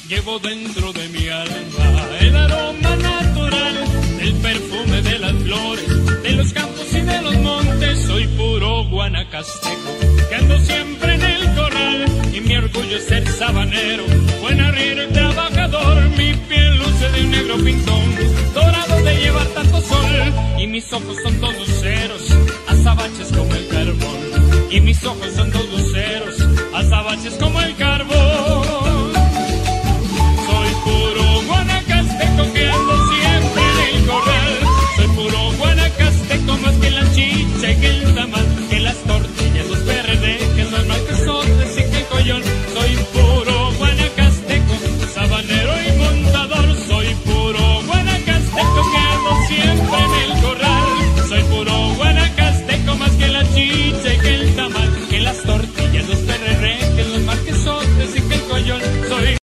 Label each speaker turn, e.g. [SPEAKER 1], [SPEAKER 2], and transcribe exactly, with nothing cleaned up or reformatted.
[SPEAKER 1] Llevo dentro de mi alma el aroma natural del perfume de las flores, de los campos y de los montes. Soy puro guanacasteco, que ando siempre en el corral, y mi orgullo es ser sabanero, buen arriero y trabajador. Mi piel luce de un negro pintón, dorado de llevar tanto sol, y mis ojos son dos luceros, azabaches como el carbón. Y mis ojos son dos luceros, azabaches como el carbón.